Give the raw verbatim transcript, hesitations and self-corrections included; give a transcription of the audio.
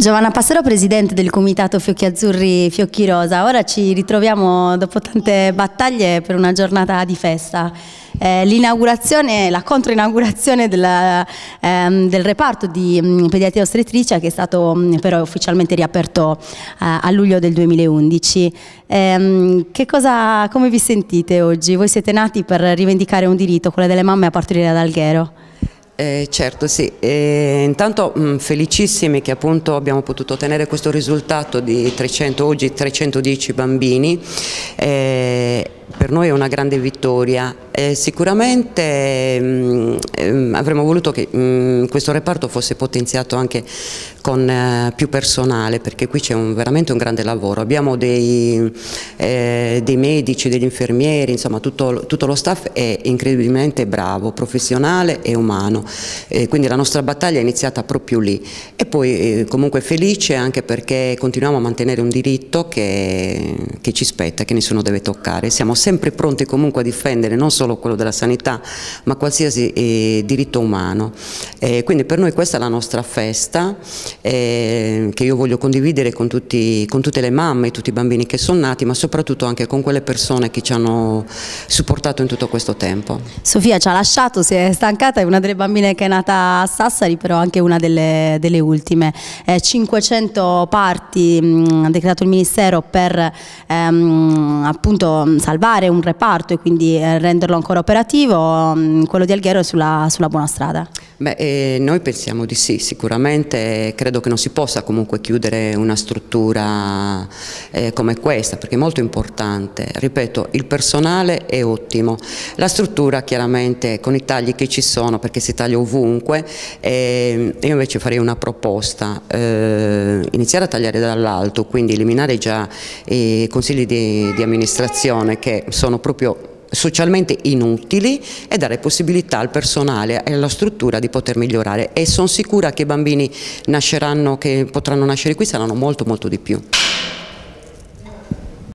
Giovanna Passero, presidente del comitato Fiocchi Azzurri Fiocchi Rosa. Ora ci ritroviamo dopo tante battaglie per una giornata di festa. Eh, l'inaugurazione, la controinaugurazione della, ehm, del reparto di mh, pediatria ostetricia, che è stato mh, però ufficialmente riaperto eh, a luglio del duemilaundici. Eh, che cosa, come vi sentite oggi? Voi siete nati per rivendicare un diritto, quello delle mamme a partorire ad Alghero. Eh, certo, sì. Eh, intanto mh, felicissimi che appunto abbiamo potuto ottenere questo risultato di trecento, oggi trecentodieci bambini. Eh, per noi è una grande vittoria. Eh, sicuramente mh, eh, avremmo voluto che mh, questo reparto fosse potenziato anche con eh, più personale, perché qui c'è un, veramente un grande lavoro. Abbiamo dei, eh, dei medici, degli infermieri, insomma tutto, tutto lo staff è incredibilmente bravo, professionale e umano. Eh, quindi la nostra battaglia è iniziata proprio lì e poi eh, comunque felice anche perché continuiamo a mantenere un diritto che, che ci spetta, che nessuno deve toccare. Siamo sempre pronti comunque a difendere non solo quello della sanità ma qualsiasi eh, diritto umano. Eh, quindi per noi questa è la nostra festa eh, che io voglio condividere con, tutti, con tutte le mamme, tutti i bambini che sono nati, ma soprattutto anche con quelle persone che ci hanno supportato in tutto questo tempo. Sofia ci ha lasciato, si è stancata, è una delle bambine che è nata a Sassari, però anche una delle, delle ultime. Eh, cinquecento parti mh, ha decretato il Ministero per ehm, appunto salvare un reparto e quindi eh, renderlo ancora operativo. Mh, quello di Alghero è sulla, sulla buona strada? Beh, eh, noi pensiamo di sì, sicuramente credo che non si possa comunque chiudere una struttura eh, come questa, perché è molto importante. Ripeto, il personale è ottimo, la struttura chiaramente con i tagli che ci sono, perché si taglia ovunque, eh, io invece farei una proposta, eh, iniziare a tagliare dall'alto, quindi eliminare già i consigli di, di amministrazione che sono proprio socialmente inutili e dare possibilità al personale e alla struttura di poter migliorare, e sono sicura che i bambini nasceranno, che potranno nascere qui, saranno molto molto di più.